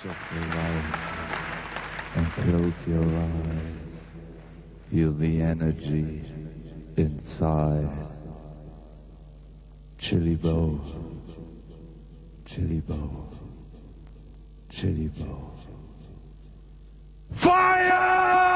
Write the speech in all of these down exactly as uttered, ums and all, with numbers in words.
off the light and close your eyes. Feel the energy inside. Chili bow, chili bow, chili bow. Fire!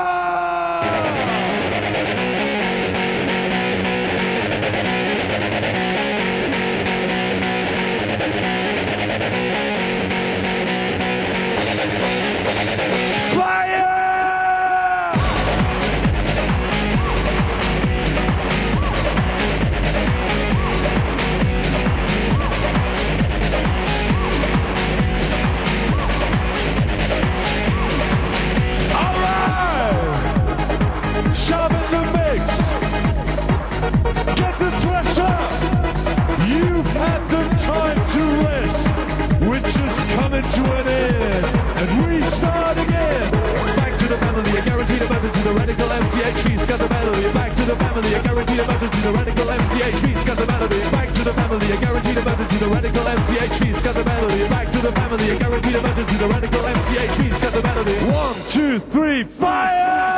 Coming to an end, and we start again. Back to the family, a guaranteed abundance to the radical M C H. We've got the melody. Back to the family, a guaranteed abundance to the radical M C H. We've got the melody. Back to the family, a guaranteed abundance to the radical M C H. We've got the melody. Back to the family, a guaranteed abundance to the radical M C H. We've got the melody. One, two, three, fire!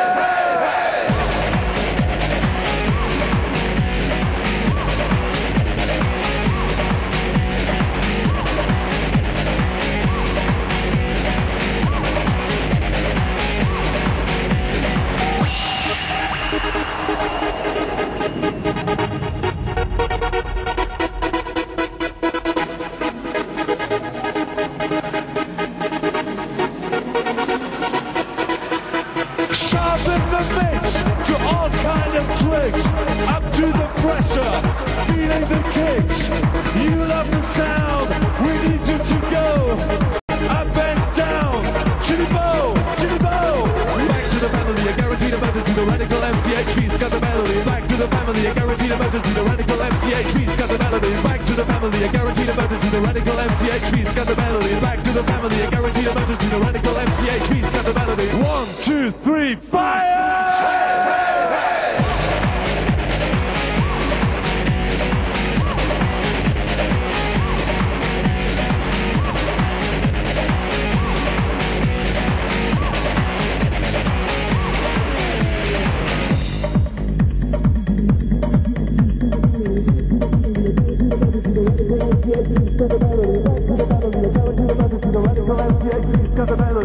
Sharpen the mix to all kind of twigs. Up to the pressure, feeling the kicks. You love the sound, we need you to go. Up and down, chili bow, chili bow. Back to the family, a guaranteed abundance to the radical M C H. We've got the melody. Back to the family, a guaranteed abundance to the radical M C H. We've got the melody. Back to the family, a guaranteed abundance to the radical M C H. We've got the melody. Back to the family, a guaranteed abundance to the radical M C H. We've got the melody. One, two, three, fire! Got the melody.